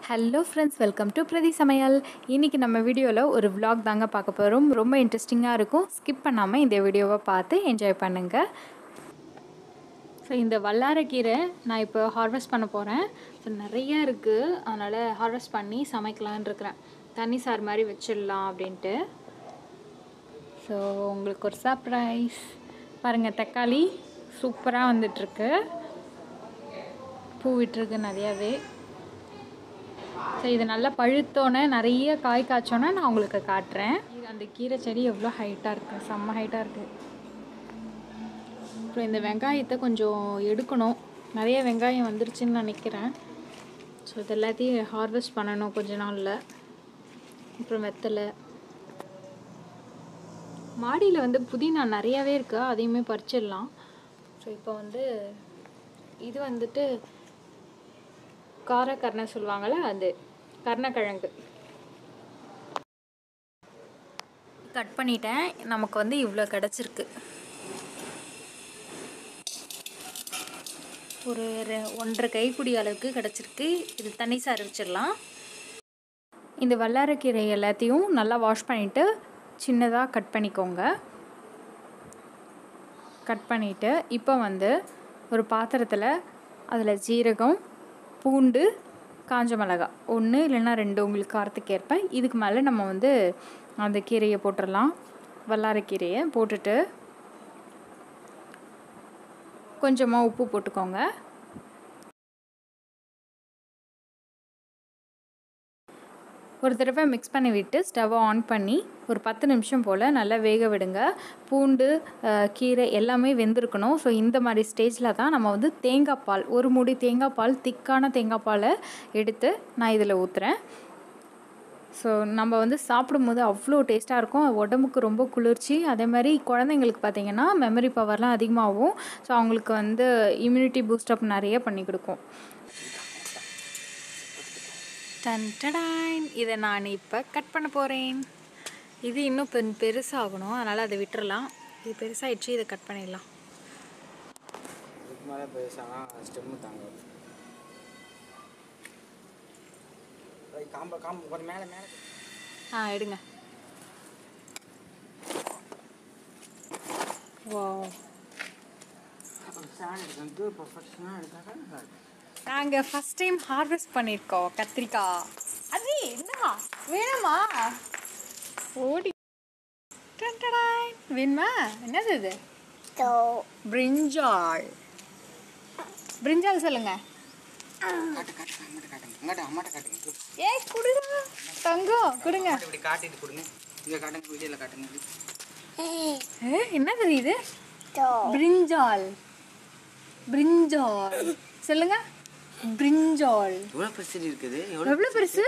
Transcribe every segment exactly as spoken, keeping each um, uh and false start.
Hello friends, welcome to பிரதிசமையல். இன்றைக்கி நம்ம வீடியோவில் ஒரு vlog தாங்க பார்க்க போகிறோம். ரொம்ப இன்ட்ரெஸ்டிங்காக இருக்கும். ஸ்கிப் பண்ணாமல் இந்த வீடியோவை பார்த்து என்ஜாய் பண்ணுங்கள். ஸோ இந்த வல்லாரக்கீரை நான் இப்போ ஹார்வெஸ்ட் பண்ண போகிறேன். ஸோ நிறையா இருக்குது, அதனால் ஹார்வெஸ்ட் பண்ணி சமைக்கலான்னு இருக்கிறேன். தண்ணி சாறு மாதிரி வச்சிடலாம் அப்படின்ட்டு. ஸோ உங்களுக்கு ஒரு சர்ப்ரைஸ் பாருங்கள். தக்காளி சூப்பராக வந்துட்டுருக்கு, பூ விட்டுருக்கு நிறையாவே. ஸோ இது நல்லா பழுத்தோன்னே நிறைய காய் காய்ச்சோன்னே நான் உங்களுக்கு காட்டுறேன். அந்த கீரை செடி எவ்வளோ ஹைட்டாக இருக்குது, செம்ம ஹைட்டாக இருக்குது. அப்புறம் இந்த வெங்காயத்தை கொஞ்சம் எடுக்கணும். நிறைய வெங்காயம் வந்துருச்சுன்னு நினைக்கிறேன். ஸோ இது எல்லாத்தையும் ஹார்வெஸ்ட் பண்ணணும் கொஞ்ச நாளில். அப்புறம் வெத்தலை, மாடியில் வந்து புதினா நிறையாவே இருக்குது, அதையுமே பறிச்சிடலாம். ஸோ இப்போ வந்து இது வந்துட்டு காரக்கரணை சொல்லுவாங்கள்ல, அது கருணக்கிழங்கு கட் பண்ணிட்டேன். நமக்கு வந்து இவ்வளோ கிடச்சிருக்கு. ஒரு ஒன்றரை கைப்பிடி அளவுக்கு கிடச்சிருக்கு. இது தண்ணி சாறு வச்சிடலாம். இந்த வல்லாரக்கீரை எல்லாத்தையும் நல்லா வாஷ் பண்ணிவிட்டு சின்னதாக கட் பண்ணிக்கோங்க. கட் பண்ணிவிட்டு இப்போ வந்து ஒரு பாத்திரத்தில் அதில் ஜீரகம், பூண்டு, காஞ்ச மிளகாய் ஒன்று இல்லைன்னா ரெண்டு உங்களுக்கு காரத்துக்கு ஏற்ப. இதுக்கு மேலே நம்ம வந்து அந்த கீரையை போட்டுடலாம். வல்லாரக்கீரையை போட்டுட்டு கொஞ்சமாக உப்பு போட்டுக்கோங்க. ஒரு தடவை மிக்ஸ் பண்ணி விட்டு ஸ்டவ்வை ஆன் பண்ணி ஒரு பத்து நிமிஷம் போல் நல்லா வேக விடுங்க. பூண்டு, கீரை எல்லாமே வெந்திருக்கணும். ஸோ இந்த மாதிரி ஸ்டேஜில் தான் நம்ம வந்து தேங்காய் பால், ஒரு மூடி தேங்காய் பால், திக்கான தேங்காய் பாலை எடுத்து நான் இதில் ஊற்றுறேன். ஸோ நம்ம வந்து சாப்பிடும்போது அவ்வளோ டேஸ்ட்டாக இருக்கும். உடம்புக்கு ரொம்ப குளிர்ச்சி. அதே மாதிரி குழந்தைங்களுக்கு பார்த்திங்கன்னா மெமரி பவர்லாம் அதிகமாகும். ஸோ அவங்களுக்கு வந்து இம்யூனிட்டி பூஸ்டப் நிறைய பண்ணி கொடுக்கும். டன் டடான், இதை நான் இப்போ கட் பண்ண போகிறேன். இது இன்னும் பெண் பெருசாகணும், அதனால் அதை விட்டுறலாம். இது பெருசாகிடுச்சு, இதை கட் பண்ணிடலாம். ஆ எடுங்க. வா, நாங்கள் ஃபஸ்ட் டைம் ஹார்வெஸ்ட் பண்ணியிருக்கோம் கத்திரிக்காய். அது என்ன வேணுமா? ஓடி வேணுமா? என்னது இது? பிரிஞ்சால். பிரிஞ்சால் சொல்லுங்க. ஏ கொடுங்க தங்கம், கொடுங்க. என்னது இது? பிரிஞ்சால். பிரிஞ்சால் சொல்லுங்க. பிரிஞ்சால் எவ்வளோ பெருசு இருக்குது? எவ்வளோ பெருசு?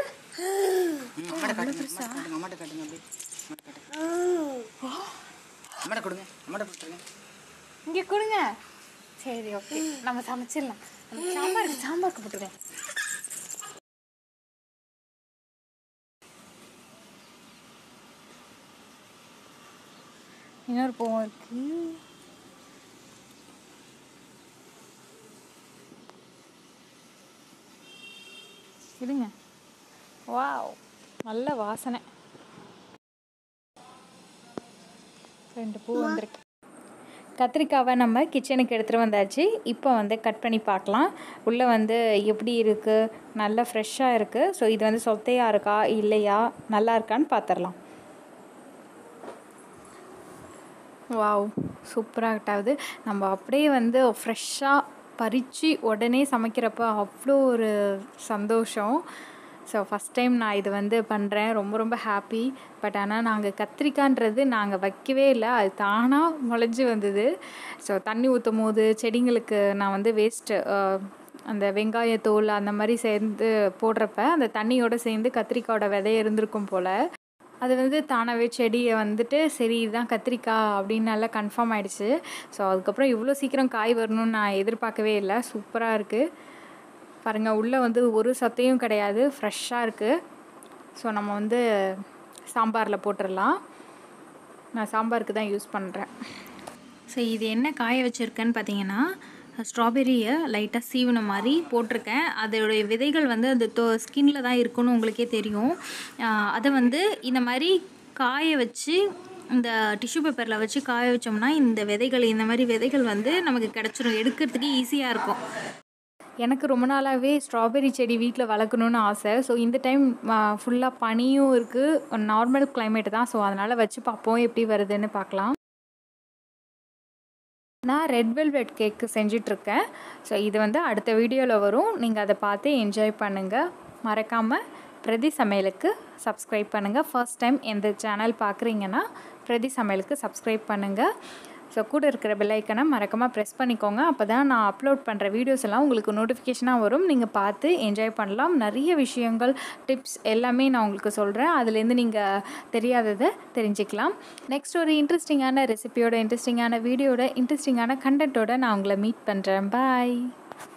இங்கே கொடுங்க. சரி, ஓகே, நம்ம சமைச்சிடலாம். சாம்பாருக்கு சாம்பாருக்கு போட்டுருக்கேன். இன்னொரு பூவும் இருக்கு. இருங்க. வாவ், நல்ல வாசனை. ரெண்டு பூ வந்திருக்கு. கத்திரிக்காவை நம்ம கிச்சனுக்கு எடுத்துகிட்டு வந்தாச்சு. இப்போ வந்து கட் பண்ணி பார்க்கலாம். உள்ளே வந்து எப்படி இருக்குது, நல்லா ஃப்ரெஷ்ஷாக இருக்குது. ஸோ இது வந்து சொத்தையாக இருக்கா இல்லையா, நல்லா இருக்கான்னு பார்த்துடலாம். வாவ், சூப்பராக கட்டாவது. நம்ம அப்படியே வந்து ஃப்ரெஷ்ஷாக பறித்து உடனே சமைக்கிறப்ப அவ்வளோ ஒரு சந்தோஷம். ஸோ ஃபஸ்ட் டைம் நான் இது வந்து பண்ணுறேன். ரொம்ப ரொம்ப ஹாப்பி. பட் ஆனால் நாங்கள் கத்திரிக்காய்ன்றது நாங்கள் வைக்கவே இல்லை, அது தானாக முளைஞ்சி வந்தது. ஸோ தண்ணி ஊற்றும் போது செடிங்களுக்கு நான் வந்து வேஸ்ட்டு அந்த வெங்காயத்தோல் அந்த மாதிரி சேர்ந்து போடுறப்ப அந்த தண்ணியோடு சேர்ந்து கத்திரிக்காயோட விதை இருந்திருக்கும் போல். அது வந்து தானாகவே செடியை வந்துட்டு சரி இதுதான் கத்திரிக்காய் அப்படின்னு நல்லா கன்ஃபார்ம் ஆகிடுச்சு. ஸோ அதுக்கப்புறம் இவ்வளோ சீக்கிரம் காய் வரணும்னு நான் எதிர்பார்க்கவே இல்லை. சூப்பராக இருக்குது பாருங்கள். உள்ளே வந்து ஒரு சத்தையும் கிடையாது, ஃப்ரெஷ்ஷாக இருக்குது. ஸோ நம்ம வந்து சாம்பாரில் போட்டுடலாம். நான் சாம்பாருக்கு தான் யூஸ் பண்ணுறேன். ஸோ இது என்ன காய வச்சுருக்கேன்னு பார்த்தீங்கன்னா ஸ்ட்ராபெரியை லைட்டாக சீவின மாதிரி போட்டிருக்கேன். அதோடைய விதைகள் வந்து அந்த தோ ஸ்கின்னில் தான் இருக்குன்னு உங்களுக்கே தெரியும். அதை வந்து இந்த மாதிரி காய வச்சு இந்த டிஷ்யூ பேப்பரில் வச்சு காய வச்சோம்னா இந்த விதைகள் இந்த மாதிரி விதைகள் வந்து நமக்கு கிடச்சிரும். எடுக்கிறதுக்கு ஈஸியாக இருக்கும். எனக்கு ரொம்ப நாளாகவே ஸ்ட்ராபெரி செடி வீட்டில் வளர்க்கணுன்னு ஆசை. ஸோ இந்த டைம் ஃபுல்லாக பனியும் இருக்குது, நார்மல் கிளைமேட் தான். ஸோ அதனால் வச்சு பார்ப்போம் எப்படி வருதுன்னு பார்க்கலாம். நான் ரெட் வெல்வெட் கேக்கு செஞ்சிட்ருக்கேன். ஸோ இது வந்து அடுத்த வீடியோவில் வரும். நீங்கள் அதை பார்த்து என்ஜாய் பண்ணுங்கள். மறக்காமல் பிரதி சமையலுக்கு சப்ஸ்கிரைப் பண்ணுங்கள். ஃபர்ஸ்ட் டைம் எந்த சேனல் பார்க்குறீங்கன்னா பிரதி சமையலுக்கு சப்ஸ்கிரைப் பண்ணுங்கள். ஸோ கூட இருக்கிற பெல் ஐக்கனை மறக்காமல் ப்ரெஸ் பண்ணிக்கோங்க. அப்போ தான் நான் அப்லோட் பண்ணுற வீடியோஸ் எல்லாம் உங்களுக்கு நோட்டிஃபிகேஷனாக வரும். நீங்கள் பார்த்து என்ஜாய் பண்ணலாம். நிறைய விஷயங்கள், டிப்ஸ் எல்லாமே நான் உங்களுக்கு சொல்கிறேன். அதுலேருந்து நீங்கள் தெரியாததை தெரிஞ்சுக்கலாம். நெக்ஸ்ட் ஒரு இன்ட்ரெஸ்டிங்கான ரெசிபியோட, இன்ட்ரெஸ்டிங்கான வீடியோட, இன்ட்ரெஸ்டிங்கான கண்டென்ட்டோட நான் உங்களை மீட் பண்ணுறேன். பாய்.